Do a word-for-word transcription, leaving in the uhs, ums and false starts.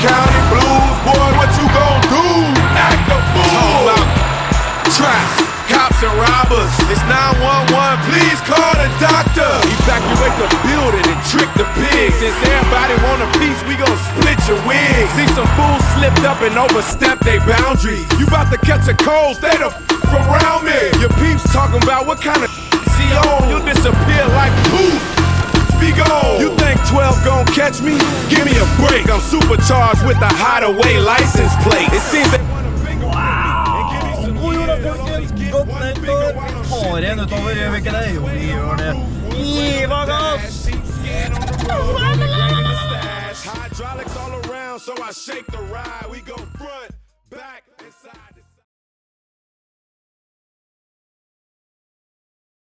County blues, boy, what you gon' do? Act a fool. Talk about traps, cops and robbers. It's nine one one, please call the doctor. Evacuate the building and trick the pigs. Since everybody want a piece, we gon' split your wigs. See some fools slipped up and overstepped their boundaries. You about to catch a cold, stay the f around me. Your peeps talking about what kind of she on. You'll disappear like poof. Speak on. You think twelve gon' catch me? Give me a break. I'm supercharged with a hideaway license plate. It seems that godt nyttår. Tar en utover, gjør vi ikke det? Jo, vi gjør det. Giva gass! hydraulics all around, so I shake the ride. We go